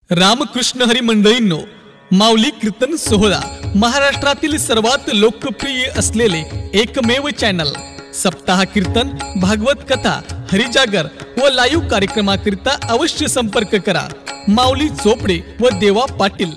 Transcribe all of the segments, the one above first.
रामकृष्ण हरी मंडळींनो, माऊली कीर्तन सोहळा महाराष्ट्रातील सर्वात लोकप्रिय असलेले एकमेव चॅनल सप्ताह कीर्तन, भागवत कथा, हरिजागर व लाईव्ह कार्यक्रमाकरिता अवश्य संपर्क करा। माऊली चोपडे व देवा Patil.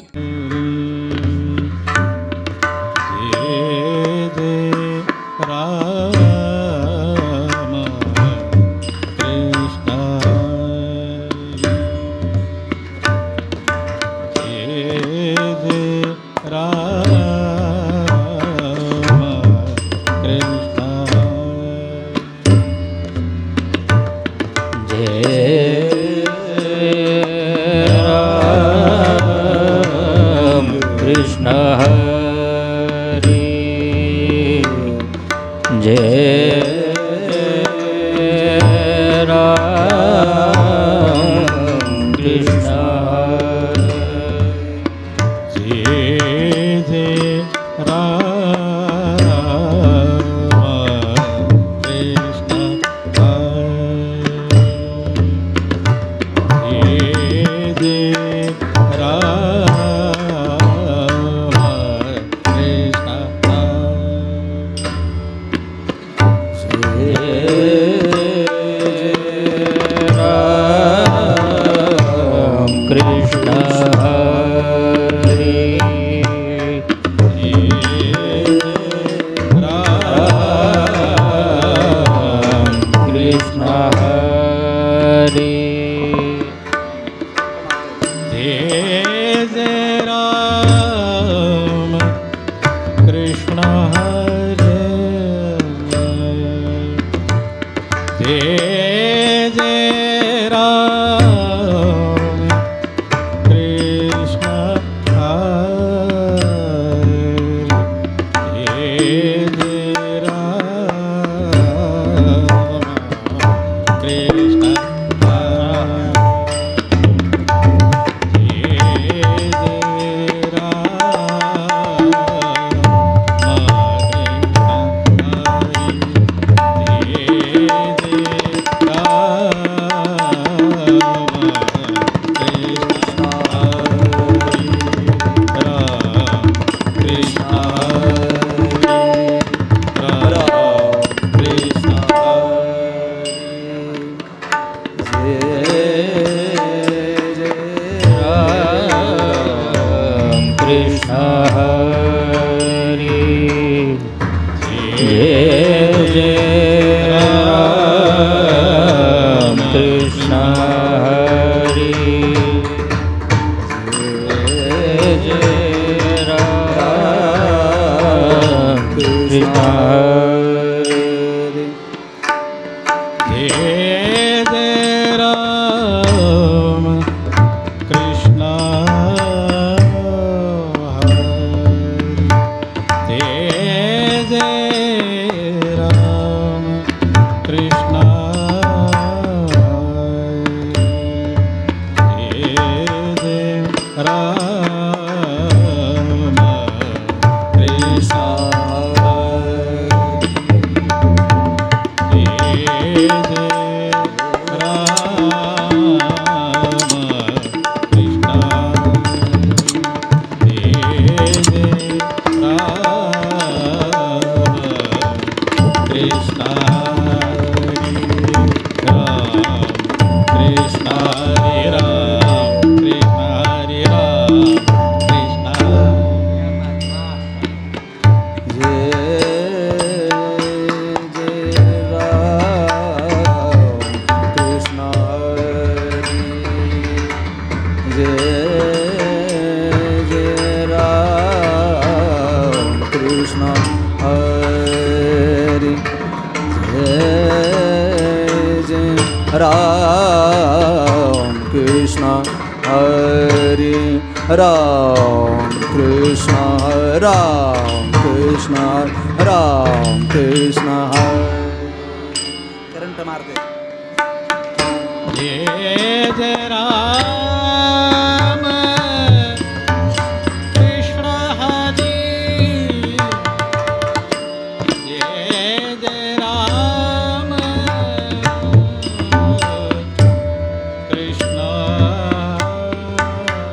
Krishna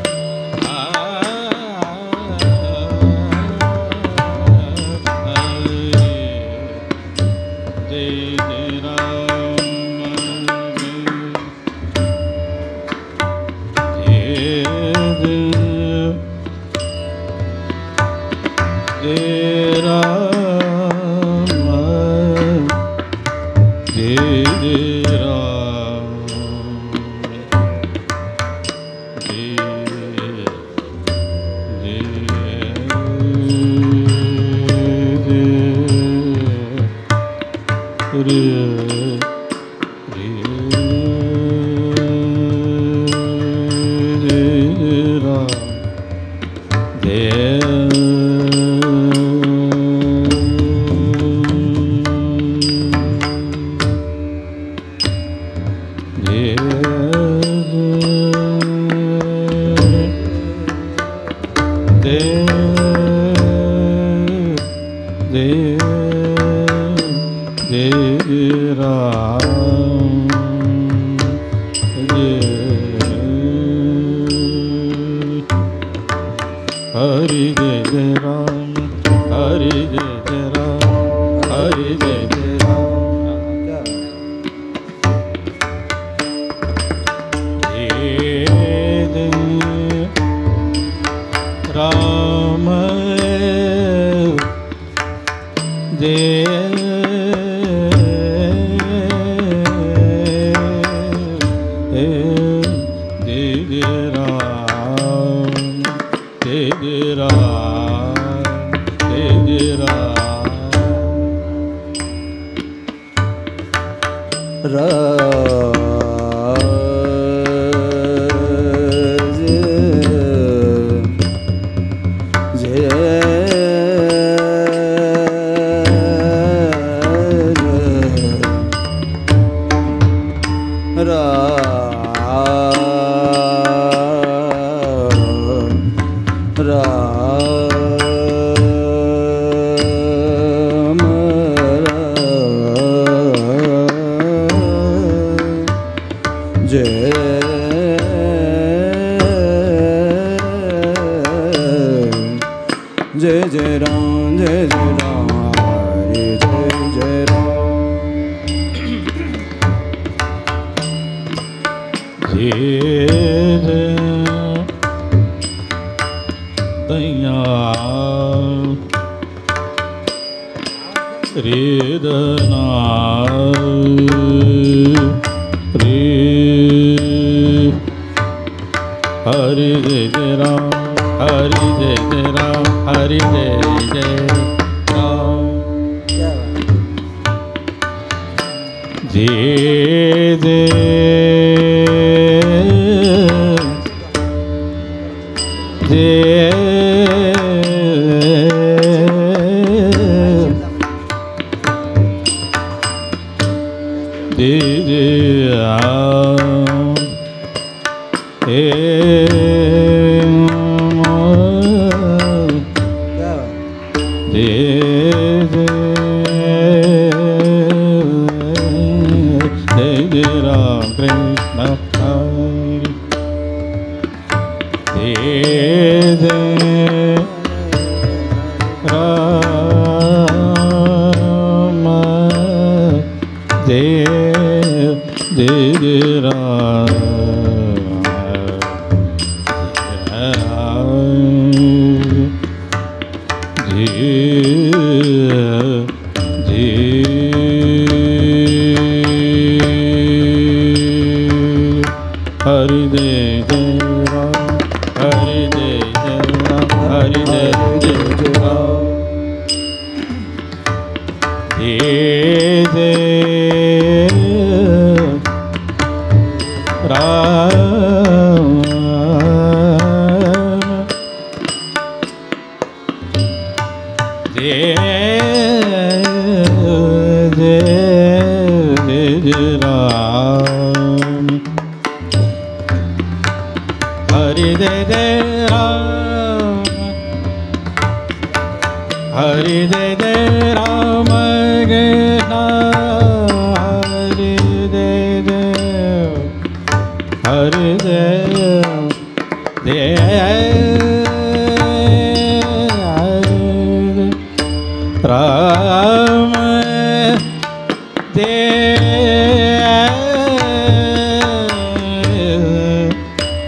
Hey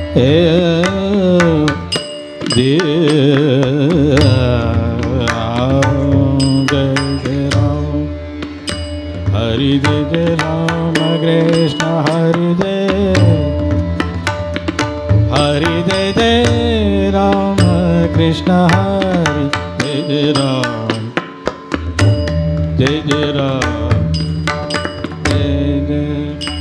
Hare Jai Jai Rama Krishna Hare Jai Hare Jai Jai Rama Krishna Hare Jai Ram Jai Jai Ram Jai Jai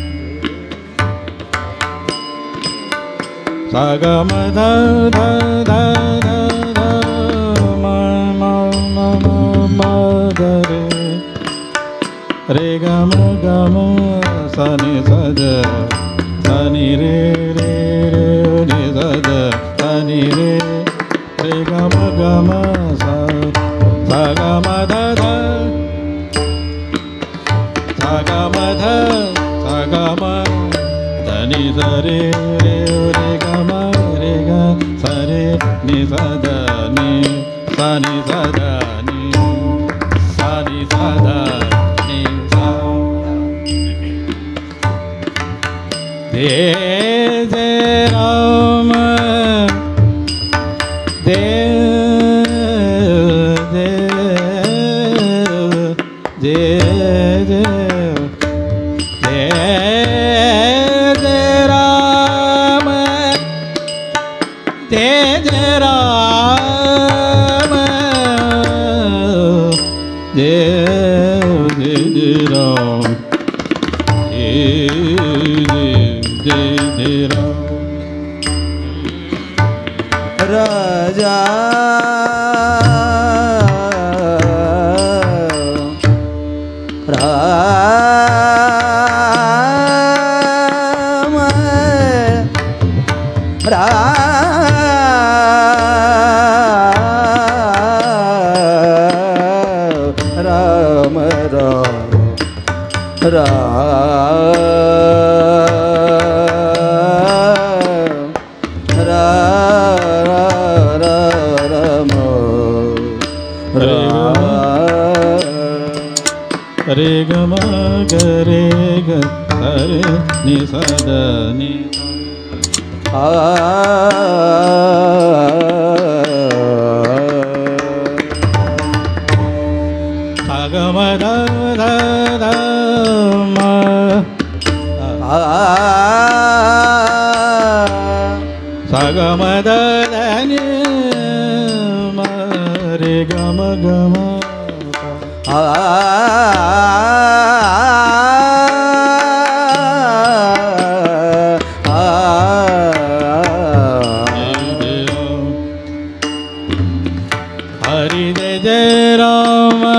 Sagama da da da da da ma ma ma ma ma da re re ga ma sa ni sa da sa ni re re re ni sa da sa ni re re ga ma sa ga ma da da sa ga ma da sa ga ma da ni sa re re re ga ma re ga sa re ni sa da ni sa ni sa da ni sa ni sa da ni sa Jai Jai Rama Jai Jai Jai Jai Raja Rama Rama Re ga ma ga re ga sa re ni sa da ni sa ga ma da da da ma sa ga ma da da ni ma re ga ma Hare Jai Jai Rama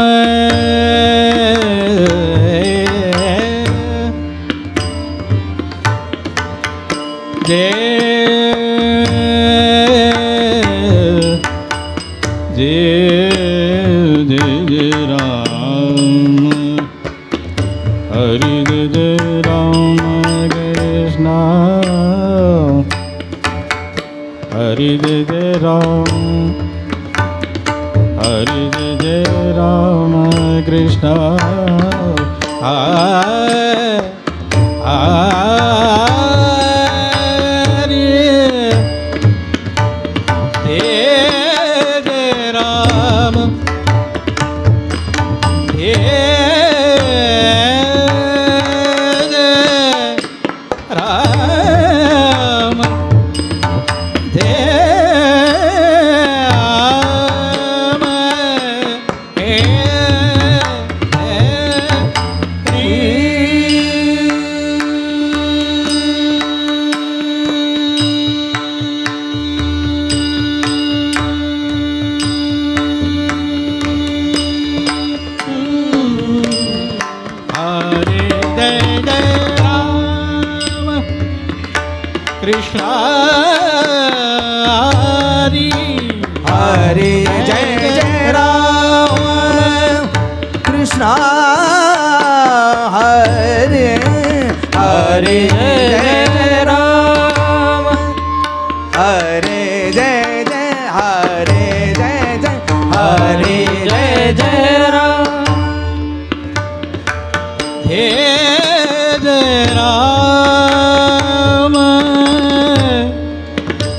Jai Hare Jai Jai Rama Krishna Hare Jai Jai Rama Hare Jai Jai Rama Krishna Krishna Hare Jai Jai Rama Krishna Hare Hare Jai Rama Hare Jai Jai Hare Jai Jai Hare Jai Jai Rama Jai Jai Rama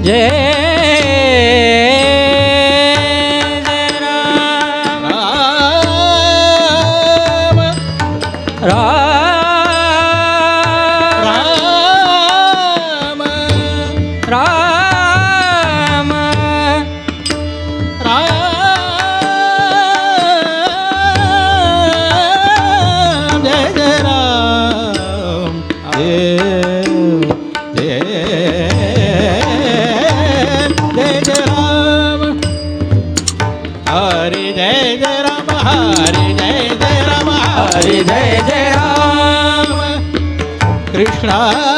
जय जय राम राम राम राम राम जय जय राम हरि जय जय राम हरि जय जय राम हरि जय जय राम कृष्ण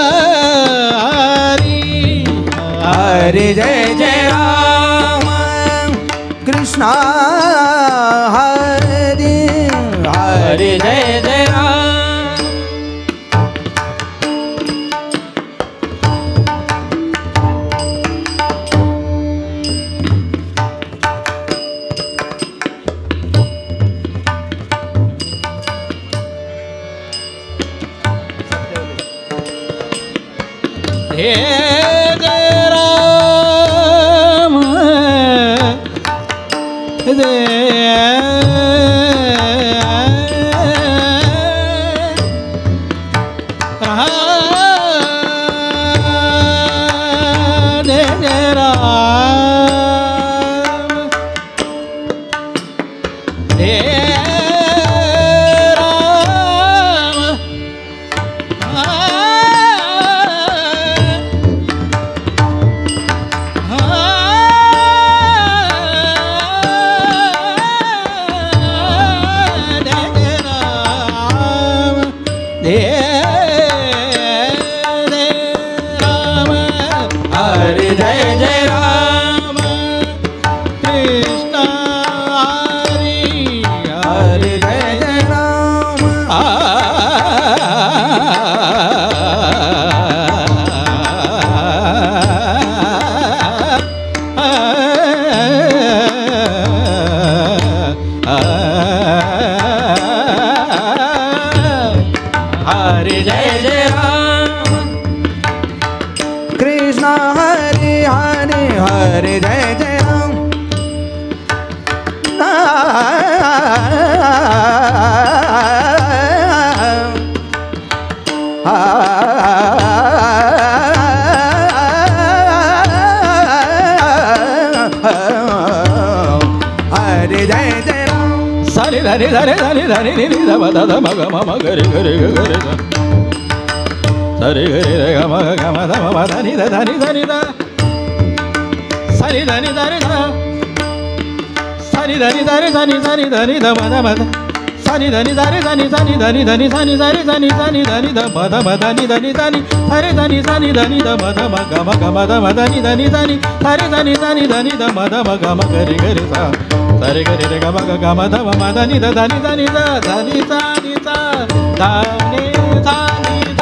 हरि जय जय राम कृष्ण हरि हरि जय जय राम हे जय राम हरि जय जय राम कृष्ण हरि हरि जय जय राम हरि जय जय राम कृष्ण हरि हरि हरि जय जय राम हरि जय जय राम सरि धरि धरि धरि धरि नि ध म ध म ग म गरि गरि गरि सरि गरि रे ग म ग म ध म ध नि ध नि ध नि ध सरि ध नि ध रि ध सरि ध नि ध रि ध नि ध नि ध नि ध म ध म ध सनि ध नि ध रि ध नि ध नि ध नि ध नि स नि ध रि ध नि ध नि ध नि ध म ध म ध नि ध नि ध नि हरि ध नि स नि ध नि ध म ध म ग म ध म ध नि ध नि ध नि हरि ध नि स नि ध नि ध म ध म ग म गरि गरि सा सरि गरि रे ग म ग म ध म ध नि ध नि ध नि ध ध नि सा नि सा ध नि सा नि ध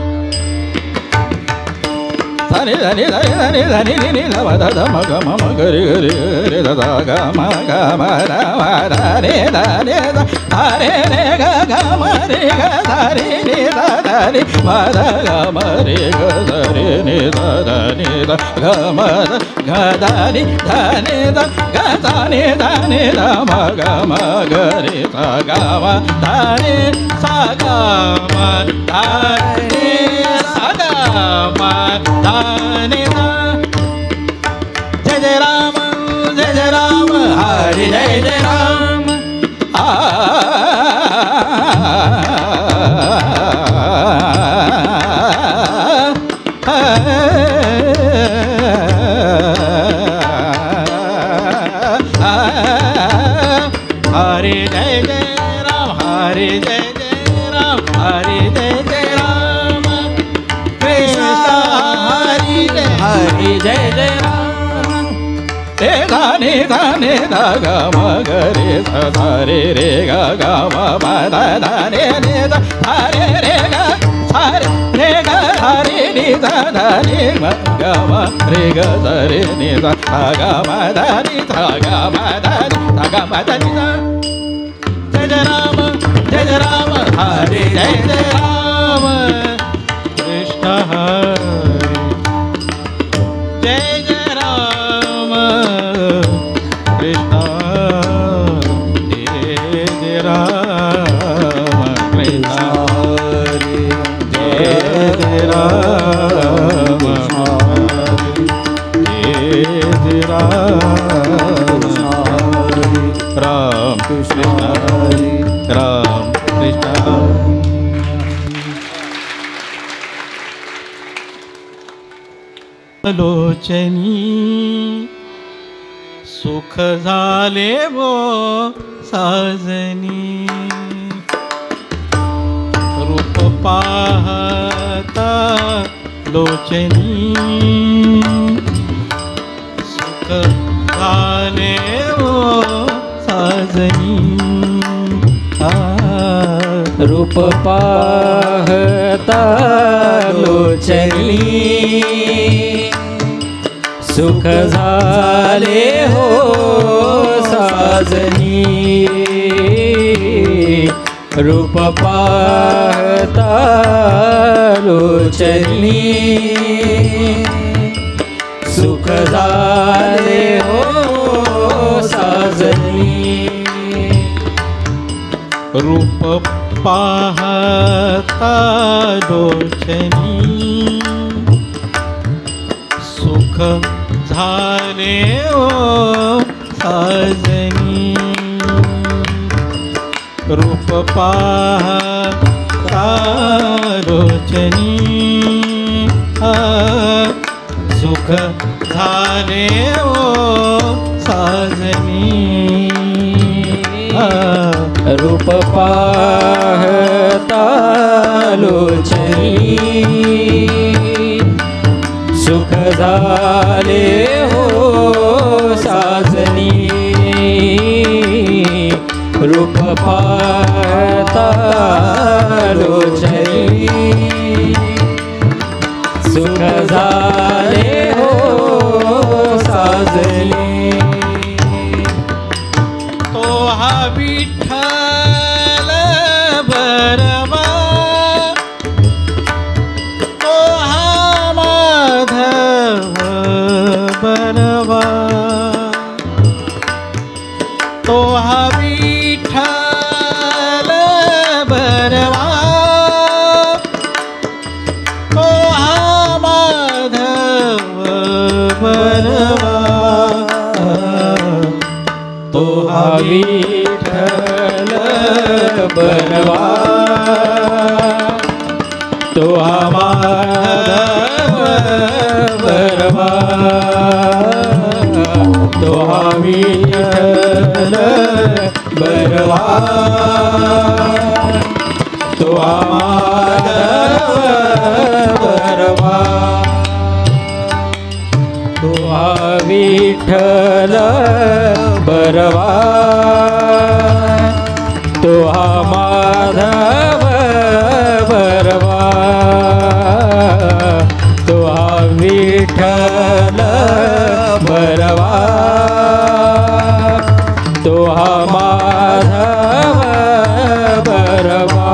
सनि ध नि ध रि ध नि ध नि नि नि ध म ध ध म ग म गरि गरि रे ध ध ग म ग म ध म ध रे ध नि ध हरे रे ग ग म रे ग ध रि नि ध ध नि म ध ग म रे ग ध रि नि ध ध नि ध ग म ध ग ध नि ध नि ध ग ध नि ध नि ध म ग म ग रि ध ग म ध नि ಸ ಗ ಮ ಧ ನಿ ಸ ಗ ಮ ಧ नि ಧ जय जय राम हरि जय जय राम हरि जय जय राम हरि जय जय राम हरि जय जय राम कृष्ण हरि जय जय राम रे धाने धाने धा ग म ग रे ध ध रे रे ग ग म प ध ध रे रे ध ध रे रे ग ध रे ग हरि नि ध ध नि म ग म रे ग ध रे नि ध ध ग म ध नि ध ग म ध नि ध ग म ध नि ध जय जय राम हरि जय जय राम कृष्ण हरि जय जय राम कृष्ण जय जय राम कृष्ण जय जय राम जय जय राम राम कृष्ण राम कृष्ण लोचनी सुख झाले वो साजनी रूप पाहता लोचनी सुख झाले वो साजनी रूप पाहता लोचनी सुख झाले हो साजनी रूप पाहता लोचनी सुख झाले हो साजनी रूप पाहता लोचनी सुख झाले ओ साजनी रूप पाहता लोचनी सुख झाले ओ साजनी रूप पाहता लोचनी सुख झाले हो साजनी रूप पाहता लोचनी सुख झाले हो साजनी तो हा विठ्ठल बरवा तो हा माधव बरवा तो हा विठ्ठल बरवा तो हा माधव बरवा तो हा विठ्ठल बरवा तो हा माधव बरवा तो हा विठ्ठल बरवा तो हा माधव बरवा तो हा विठ्ठल बरवा तो हा माधव बरवा तो हा विठ्ठल बरवा तो हा माधव बरवा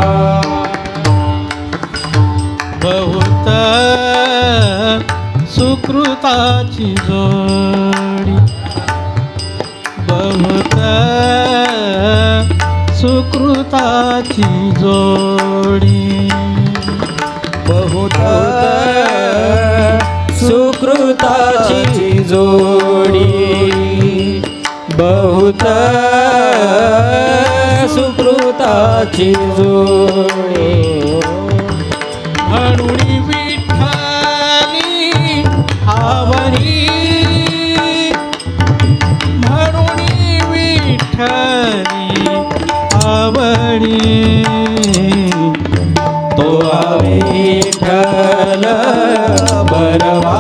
बहुत सुकृताची जोडी बहुत सुकृताची जोडी बहुत सुकृताची जोडी बहुत सुकृताची जोडी म्हणून विठ्ठली आवरी म्हणून विठ्ठली आवडी तो विठ्ठल बरवा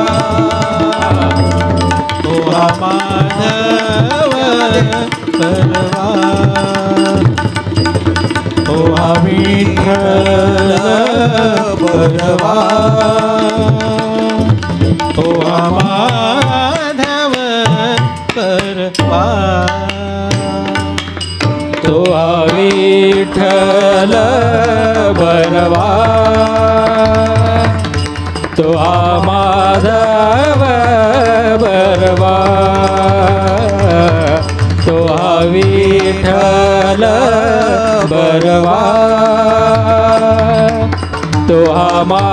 तो माधव बरवा तो विठ्ठल बरवा तो माधव बरवा तो विठ्ठल बरवा तो माधव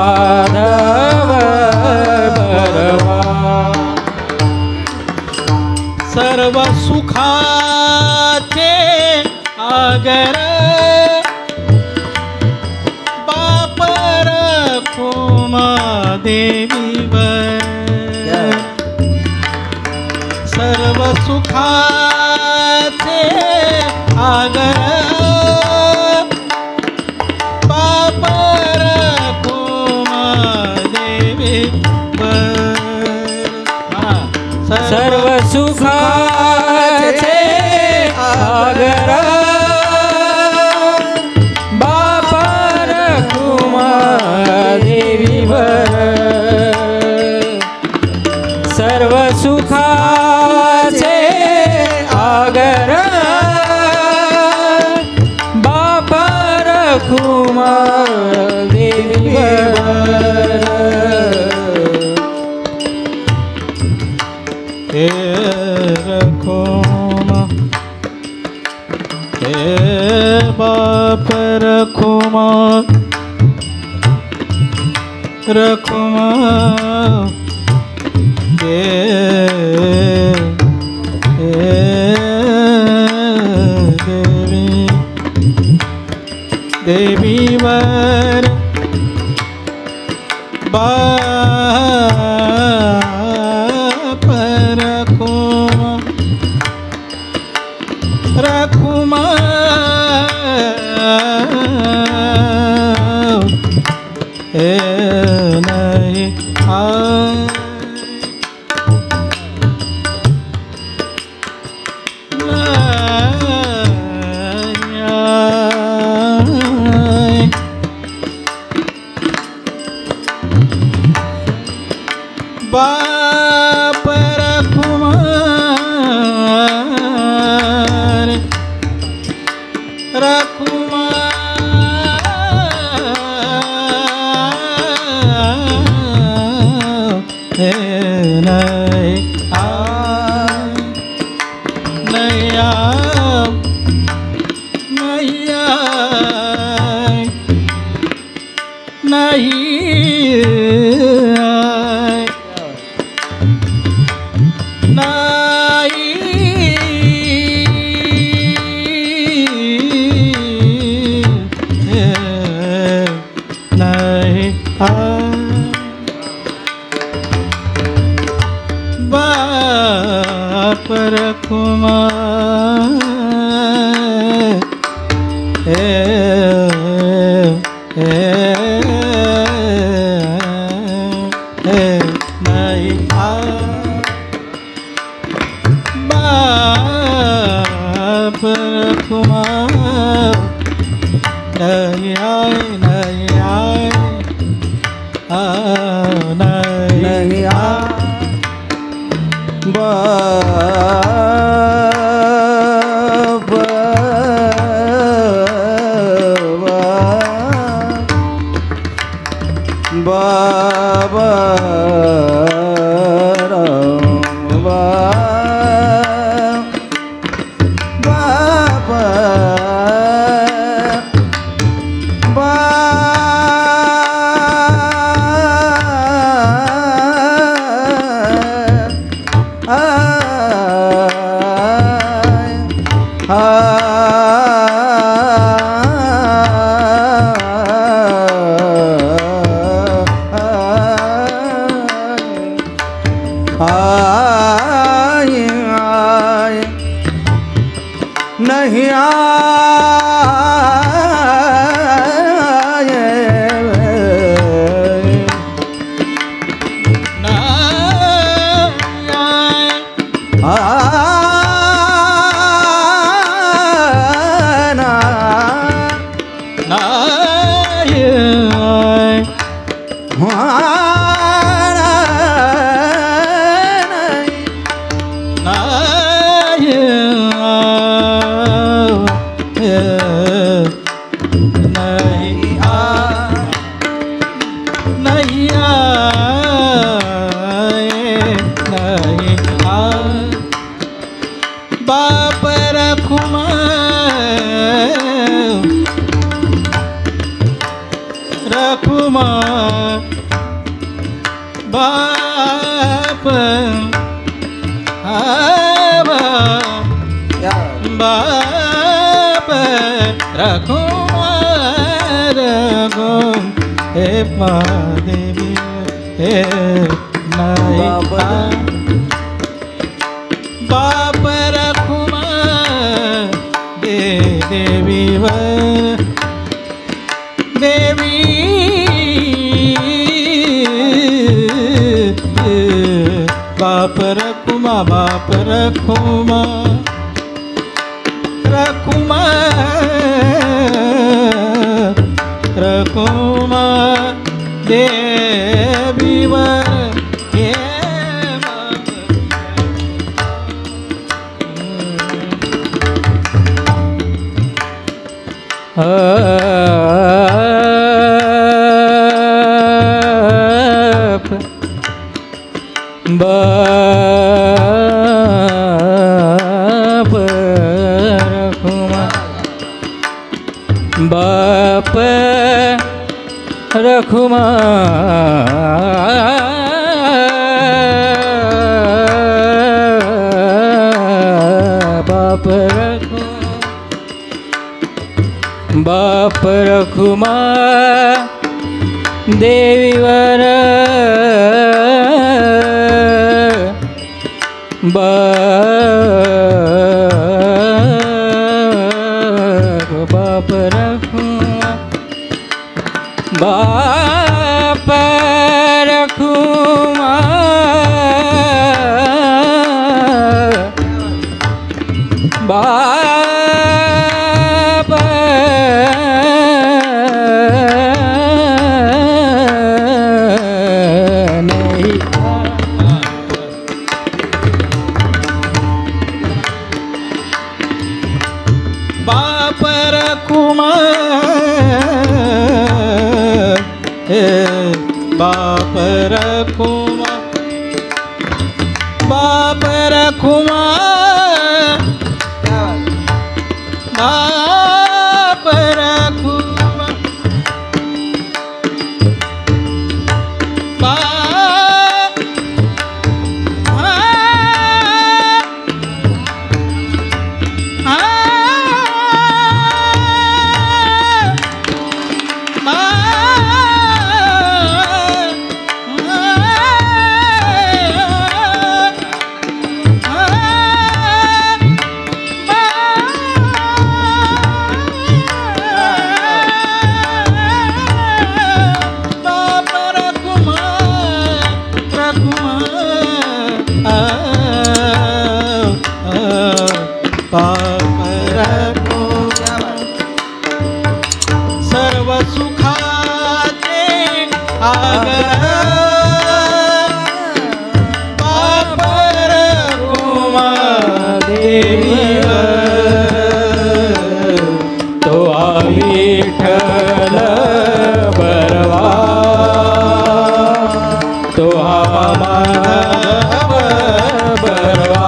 माधव बरवा सर्व सुखाचे आगर बाप रखुमा देवीवर सर्व सुखाचे आगर बाप रखुमा देवीवर सर्व सुखाचे आगर बाप रखुमा देवीवर सर्व सुखाचे आगर बाप रखुमा देवीवर हे रखुमा हे बाप रखुमा रखुमा हे देवी देवीवर बाप रखुमा रखुमा हे नहीं बाप रखुमार रखुमार हे नहीं बाप रखुमार नहीं बाप रखुमार नहीं आए नहीं बाबा नहीं Yeah. रघुमार गो हे महादेवी हे नाई बाप रघुमार दे देवी वर देवी बाप रघुमा रघुमा रघुमा देवी वर हे बाप रखुमा बाप रखुमा देवी वर बाप रखुमा बाप रखुमा बाप नहीं बाप रघुमा बाप रघुमा बाप रघुमा बाप रघुमा सर्व सुखाचे आगर बाप रघुमा देवी तो विठ्ठल बरवा तो माधव बरवा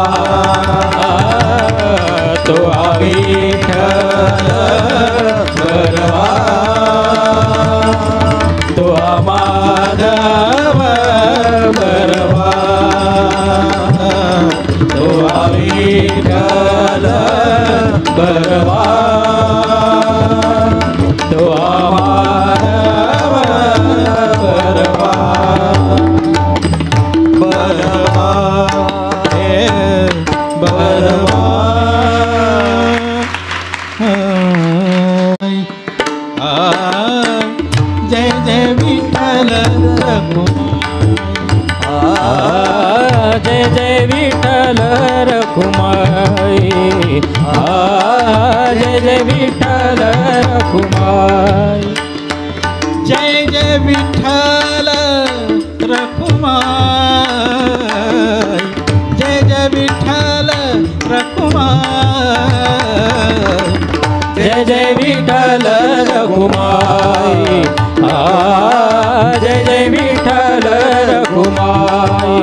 तो विठ्ठल बरवा तो माधव बरवा तो विठ्ठल बरवा तो माधव बरवा बरवा हे बरवा जय जय विठ्ठल जय जय विठ्ठल रखुमाई जय जय विठ्ठल रखुमाई जय जय विठ्ठल रखुमाई जय जय विठ्ठल रखुमाई जय जय विठ्ठल रखुमाई जय जय विठ्ठल रखुमाई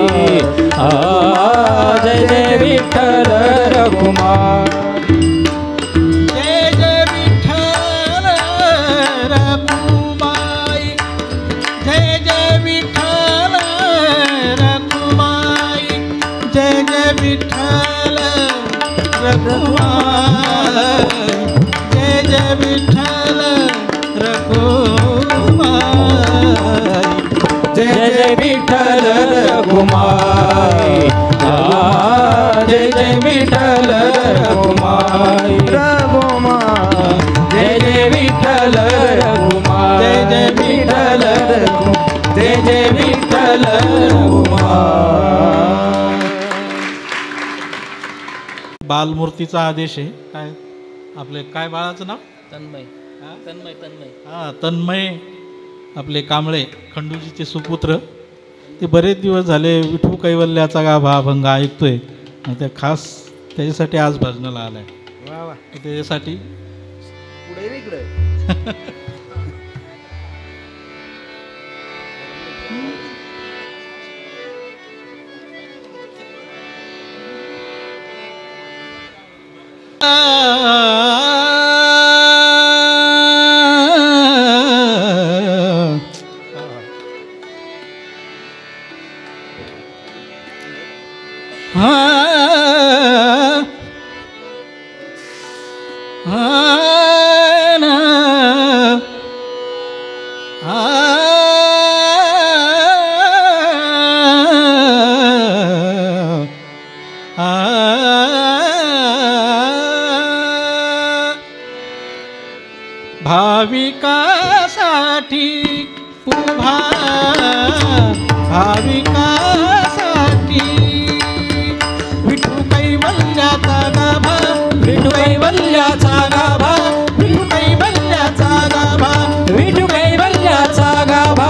जय जय विठ्ठल रखुमाई जय जय विठ्ठल रखुमाई जय जय विठ्ठल रखुमाई जय जय विठ्ठल रखुमाई जय जय विठ्ठल रखुमाई जय जय विठ्ठल रखुमाई जय जय विठ्ठल रखुमाई जय जय विठ्ठल रखुमाई जय जय विठ्ठल जय जय विठ्ठल रखुमाई. बालमूर्तीचा आदेश आहे. काय आपले काय बाळाचं नाव? तन्मय. तन्मय तन्मय हां तन्मय आपले कांबळे खंडूजीचे सुपुत्र. ते बरेच दिवस झाले विठू कैवल्याचा गाभा अभंग ऐकतोय आणि त्या खास त्याच्यासाठी आज भजनाला आलाय. वा वा त्याच्यासाठी पुढे इकडे भाविकासाठी उभा भाविकासाठी विठू कैवल्याचा गाभा विठू कैवल्याचा गाभा विठू कैवल्याचा गाभा विठू कैवल्याचा गाभा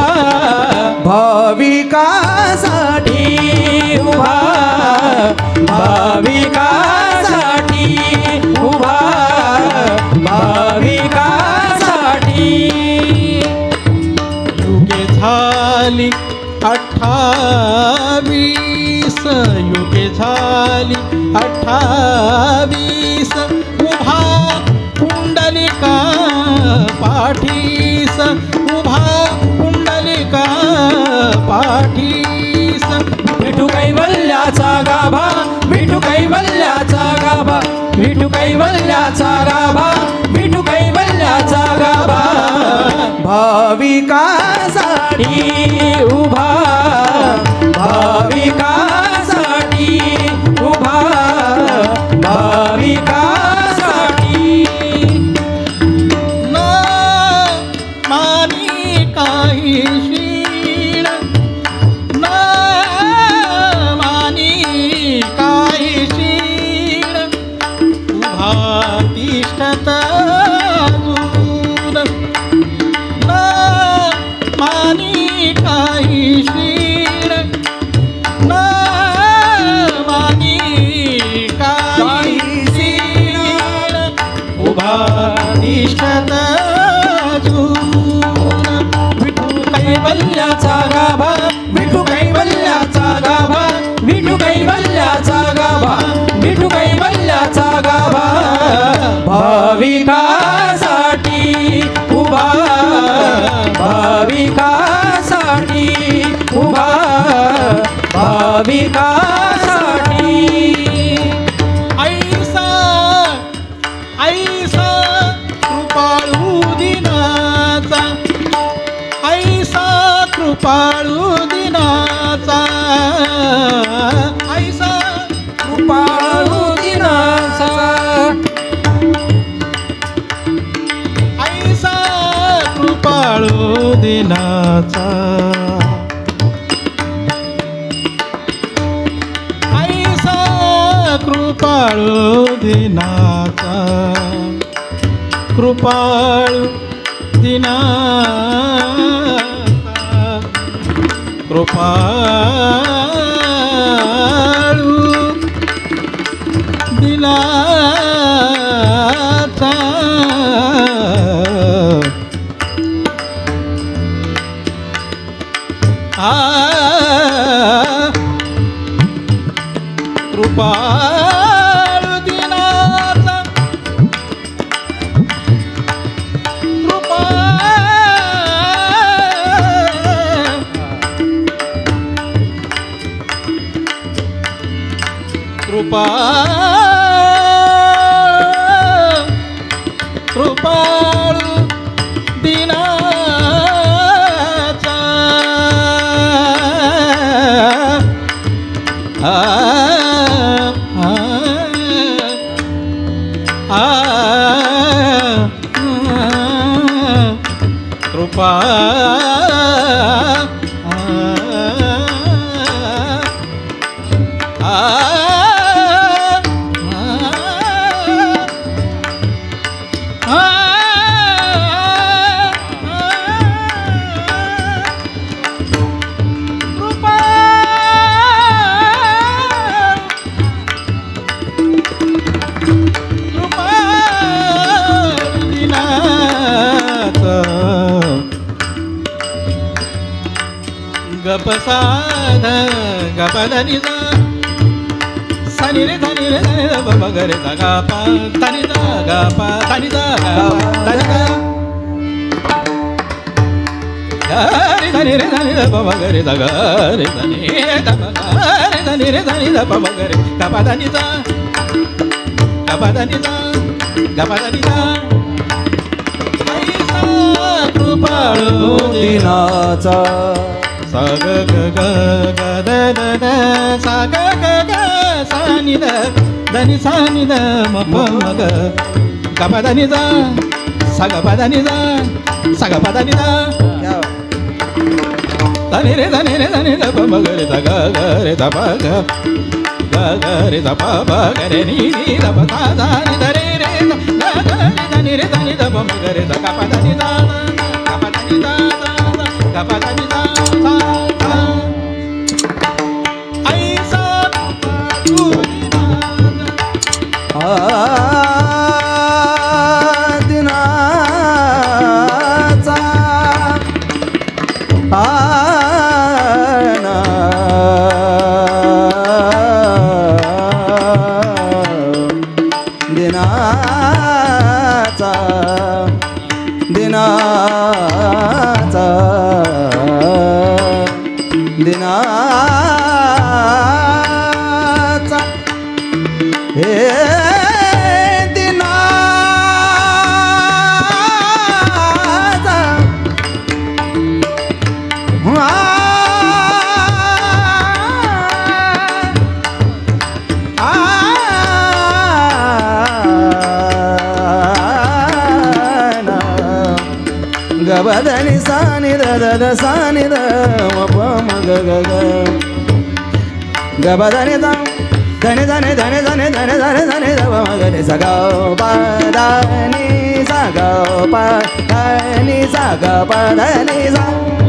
भाविकासाठी उभा भाविकासाठी उभा भाविकासाठी युगे झाली 28 युगे झाली 28 उभा पुंडलिका पाठीस उभा पुंडलिका पाठीस विठू कैवल्याचा गाभा विठू कैवल्याचा गाभा विठू कैवल्याचा गाभा विठू कैवल्याचा गाभा भाविकासाठी उभा भाविकासाठी उभा भाविकासाठी न मानी काही शीण न मानी काही शीण उभा तिष्ठत अजून न मानी काही शीण न मानी काही शीण उभा तिष्ठत अजून विठू कैवल्याचा गाभा विठू कैवल्याचा गाभा विठू कैवल्याचा गाभा विठू कैवल्याचा गाभा भाविकासाठी उभा भाविकासाठी उभा भाविकासाठी ऐसा ऐसा कृपाळू दिनाचा ऐसा कृपाळू दिनाचा ऐसा कृपाळू दिनाचा ऐसा कृपाळू दिनाचा ऐसा कृपाळू दिनाचा कृपाळू दिनाचा कृपाळू दिनाचा कृपाळू दिनाचा कृपा कृपाळू दिनाचा कृपा गपसाध गपदनि सनि रे धनि रे धनि ध प ग रे ध ग प धनि ध ग प धनि ध ग प धनि ग रे धनि ध प ग रे ध ग रे धनि ध प रे धनि रे धनि ध प ग रे ग प धनि ध ग प धनि ध ग प धनि ध ऐसा कृपाळू दिनाचा सा ग ग ग ग द द द सा ग ग ग सा नि द द नि सा नि द म प म ग ग प द नि द सा ग प द नि द सा ग प द नि द द नि रे द नि रे द नि द प म ग रे द ग ग रे द प ग ग ग रे द प प ग रे नि नि द प ता दा नि द रे रे द ग ग रे द नि रे द नि द प म ग रे द ग प द नि द ग प द नि द ग प द नि द दिनाचा दिनाचा दिनाचा दिनाचा हे गबदनि सानि द द द सानि द म प म ग ग ग गबदनि द धनि धनि धनि धनि धनि धनि धनि द प म ग नि सा ग प द नि सा ग प ध नि सा ग प ध नि सा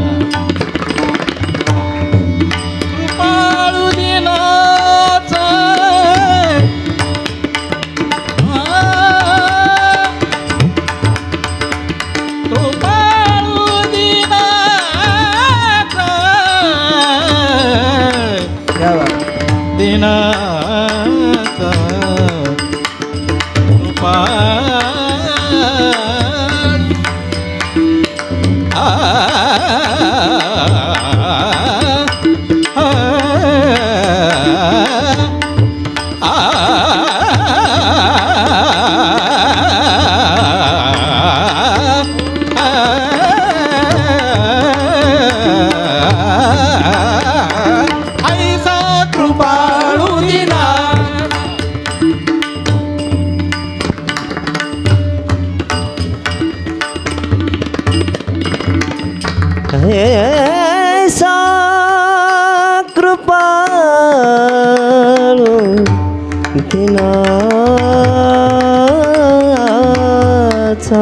कृपाळू दिनाचा कृपाळू दिनाचा दिनाचा कृपा ऐसा कृपाळू दिना ऐसा कृपाळू दिनाचा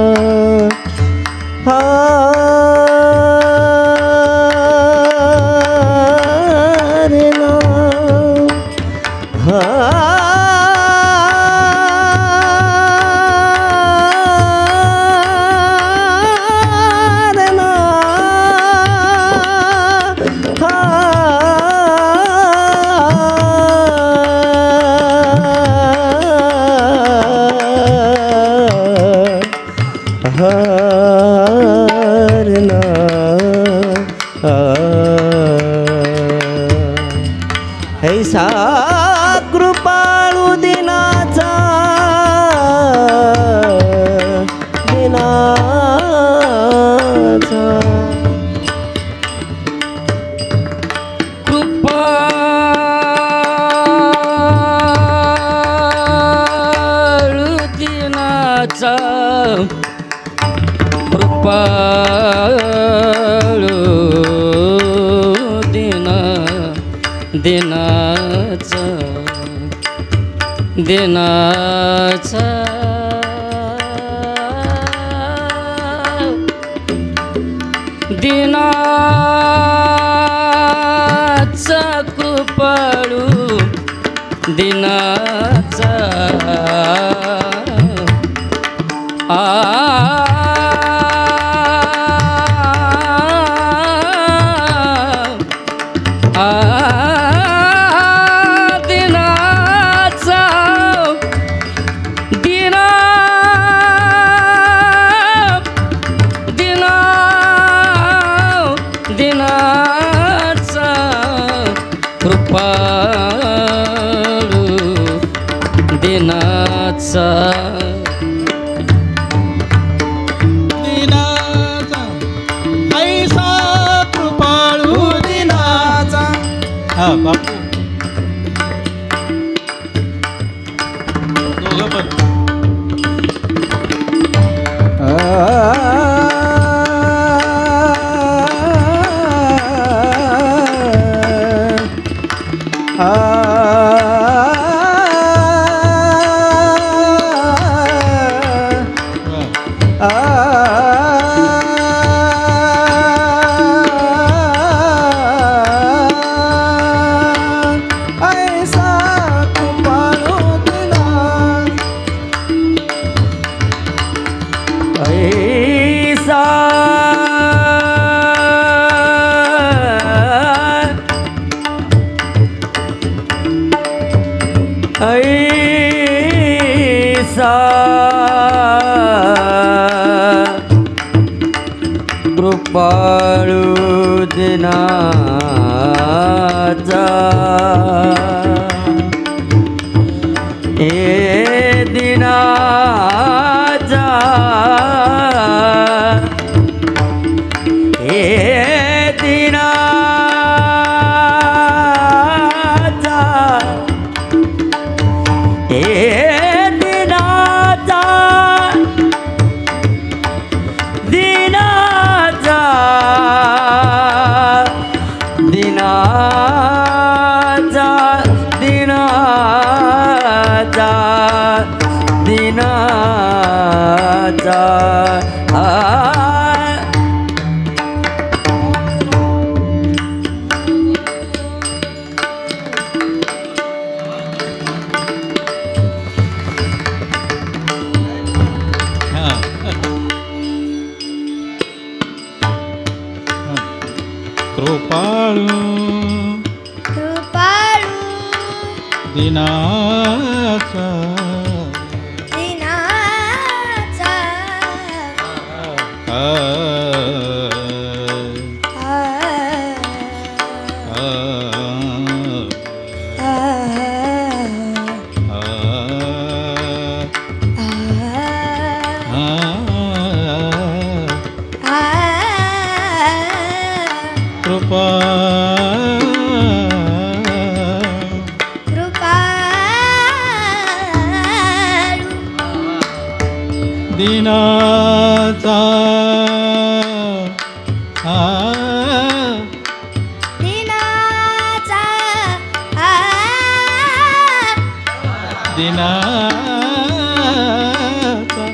ऐसा कृपाळू दिनाचा कृपाळू दिनाचा कृपाळू दिनाचा दिनाचा ऐसा कृपाळू दिनाचा. हा बापू दोघं पण. कृपाळू दिनाचा हे दिनाचा हे दिनाचा हे दिनाचा दिनाचा दिनाचा दिनाचा कृपाळू दिनाचा दिनाचा दिनाचा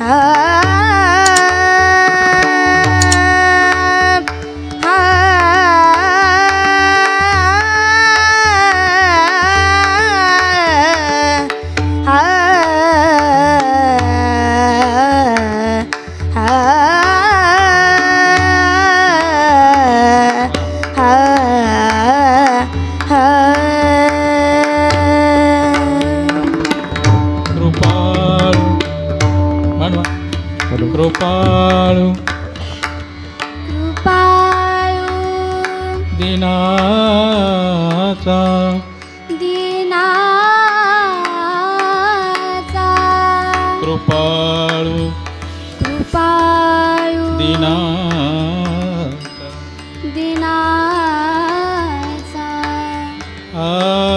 कृपाळू कृपाळू दिनाचा दिनाचा कृपाळू कृपाळू दिनाचा दिनाचा आ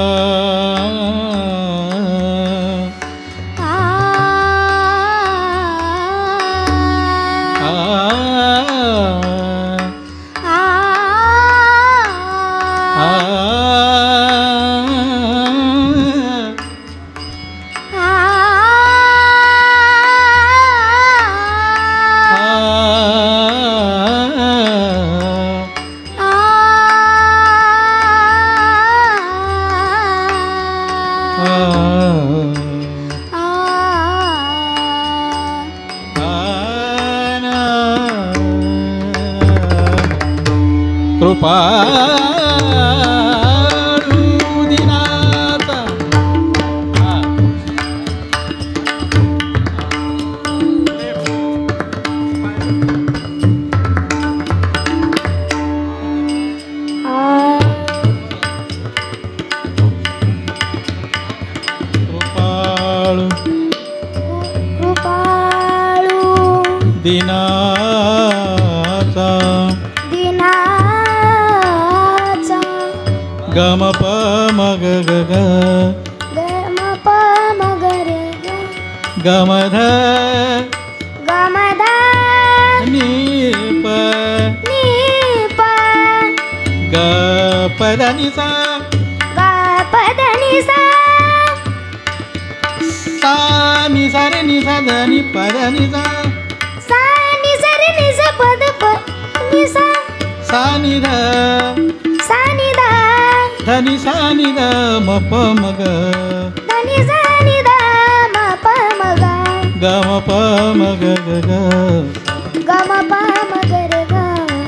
कृपाळू दिनाचा कृपाळू कृपाळू दिनाचा दिनाचा गम प मग ग ग गम प मग रे ग गमध गमद नी प नी प ग पद नि सा ग पद नि सा सा नि सा रे नि सा ध नि पद नि सा सा नि सा रे नि सा पद प नि सा सा नि ध सा नि द ध नि सा नि ध म प म ग ध नि सा नि द म प म ग ग म प म ग ग ग ग म प म ग रे ग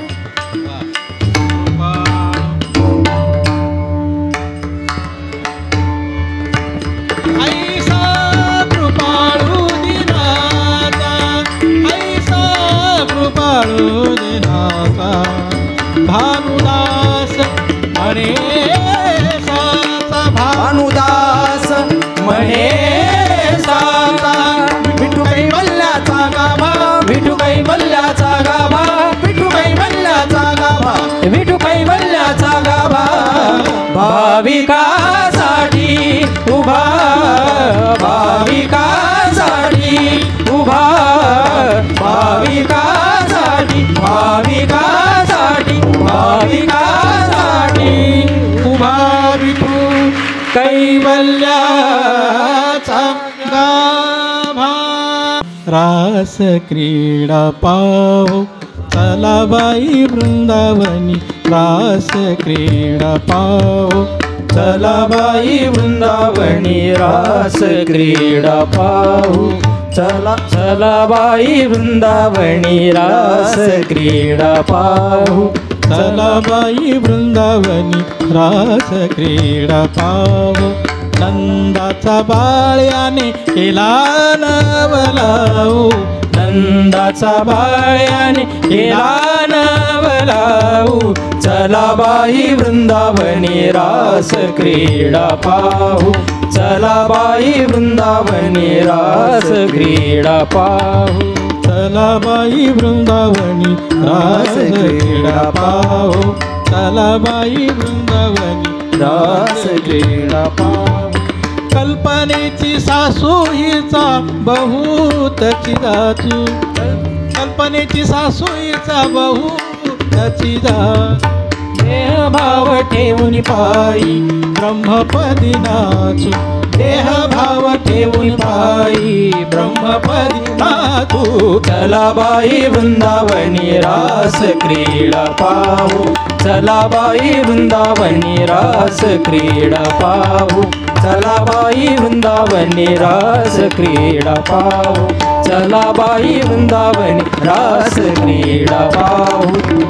ऐसा कृपाळू दिनाचा ऐसा कृपाळू दिनाचा भानुदास म्हणे साचा भानुदास म्हणे साचा विठू कैवल्याचा गाभा विठू कैवल्याचा गाभा विठू कैवल्याचा गाभा विठू कैवल्याचा गाभा भाविकासाठी उभा भाविकासाठी उभा भाविकासाठी भाविकासाठी भाविकासाठी उभा विठू कैवल्याचा गाभा रास क्रीडा पाहू चला बाई वृंदावनी रास क्रीडा पाहू चला बाई वृंदावनी रास क्रीडा पाहू चला चला बाई वृंदावनी रास क्रीडा पाहू चला बाई वृंदावनी रास क्रीडा पाहू नंदाचा बाळ्याने केला नवलाऊ नंदाचा बाळ्याने केला नवलाऊ चला बाई वृंदावनी रास क्रीडा पाहू चला बाई वृंदावनी रास क्रीडा पाहू चला बाई वृंदावनी रास क्रीडा पाहू चला बाई वृंदावनी रास क्रीडा पाहू कल्पनेची सासू हिचा बहुतची जाचू कल्पनेची सासू हिचा बहुतची जाचू देह भाव ठेवून पायी ब्रह्मपदी नाचू देह भाव ठेवून पायी ब्रह्मपदी नातू. चला बाई वृंदावनी रास क्रीडा पाहू. चला बाई वृंदावनी रास क्रीडा पाहू. चला बाई वृंदावनी रास क्रीडा पाहू. चला बाई वृंदावनी रास क्रीडा पाहू.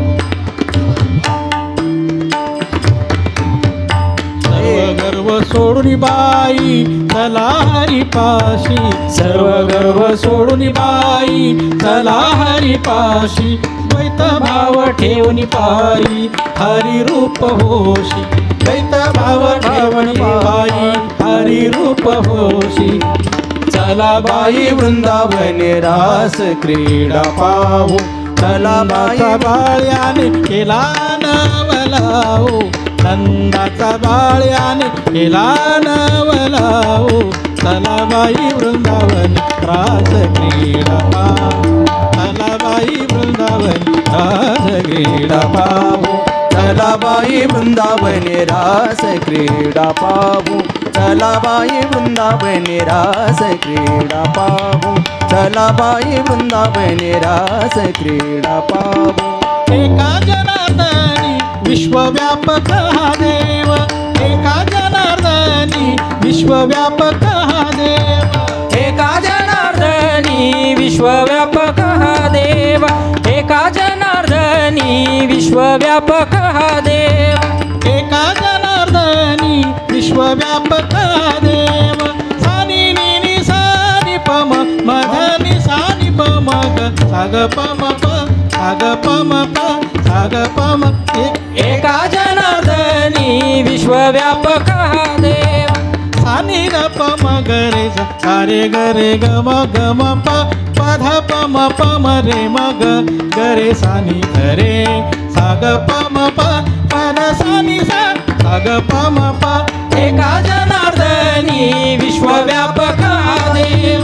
सर्व गर्व सोडून बाई चला हरिपाशी. सर्व गर्व सोडून बाई चला हरिपाशी. द्वैत भाव ठेवून पायी हरी रूप होशी. द्वैत भाव ठेवून पायी हरी रूप होशी. चला बाई वृंदावनी रास क्रीडा पाहू. चला बाई नंदाचा बाळ्याने केला नवलाओ. नंदाचा बाळ्याने केला नवलाओ. चला बाई वृंदावन रास क्रीडा पाहू. चला बाई वृंदावन रास क्रीडा पाहू. चला बाई वृंदावनी रास क्रीडा पाहू. चला बाई वृंदावनी रास क्रीडा पाहू. चला बाई वृंदावनी रास क्रीडा पाहू. एका जनार्दनी विश्वव्यापक हा देव. एका जनार्दनी विश्वव्यापक हा देव. एका जनार्दनी विश्वव्यापक हा देव. एका जनार्दनी विश्वव्यापक हा देव. एका जनार्दनी विश्वव्यापक हा देव. सानी नी सानी पम मधनी सानी पम ग साग पम प साग पम प साग पम. एका जनार्दनी विश्वव्यापक हा देव. सानी ग पम ग रे सा रे ग रे ग म ग म प प ध प म प म रे म ग ग रे सानी ग रे सा ग प म प प ध सानी सा सा ग प म प. एका जनार्दनी विश्वव्यापक हा देव.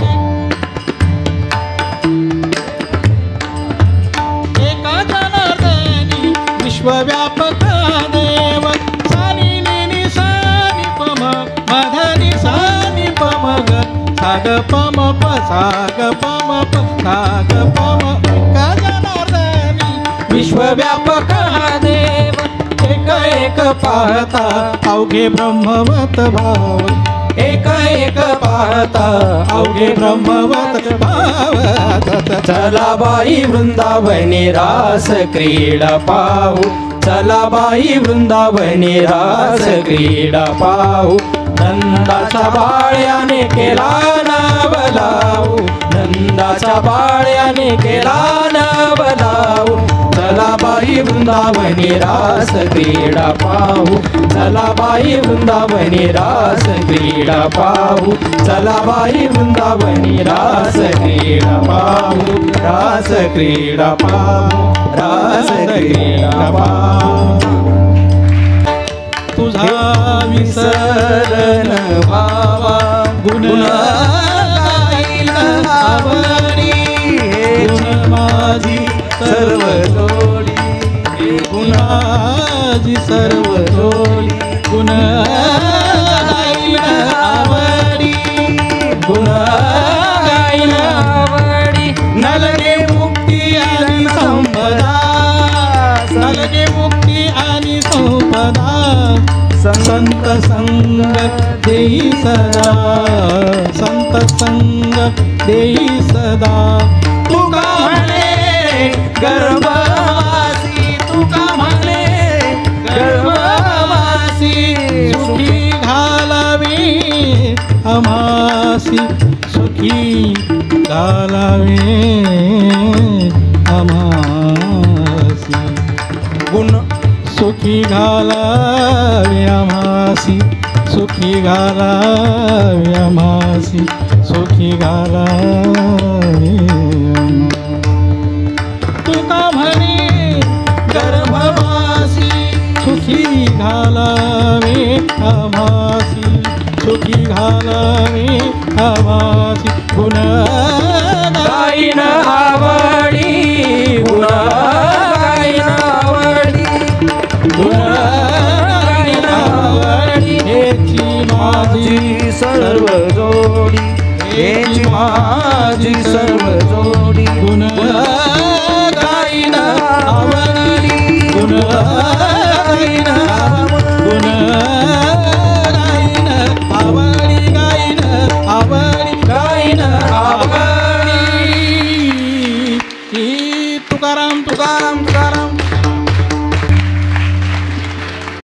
एका जनार्दनी विश्वव्यापक हा देव. सानी नी सानी प म मधनी सानी प म ग सा ग प म प सा ग प म प सा ग प म. एका जनार्दनी विश्वव्यापक हा देव. एक एक पाहता अवघे ब्रह्मवत भाव. एक एक पाहता अवघे ब्रह्मवत भाव. चला बाई वृंदावनी रास क्रीडा पाहू. चला बाई वृंदावनी रास क्रीडा पाहू. नंदाच्या बाळ्याने केला नवलाऊ. नंदाच्या बाळ्याने केला नवलाऊ. चला बाई वृंदावनी रास क्रीडा पाहू. चला बाई वृंदावनी रास क्रीडा पाहू. चला बाई वृंदावनी रास क्रीडा पाहू. रास क्रीडा पाहू. रास क्रीडा पाहू. तुझा विसरण भावा गुण गाईल आवडी. गुण माझी सर्व जोडी. गुण माझी सर्व जोडी. गुण गाईल आवडी. गुण गाईल आवडी. नलगे मुक्ती आणि संपदा. नलगे मुक्ती आणि संपदा. संत संग देई सदा. संत संग देई सदा. तुका म्हणे गर्भवासी. तुका म्हणे गर्भवासी. सुखी घालावी आम्हासी. सुखी घालावी आम्हासी. गुण सुखी घालावी आम्हासी. सुखी घालावी आम्हासी. सुखी घालावी. तुका म्हणे गर्भवासी. सुखी घालावी आम्हासी. सुखी घालावी आम्हासी. गुण गाईन आवडी. गुण गाईन आवडी. गुण गाईन आवडी. हेची माझी तुकाराम तुकाराम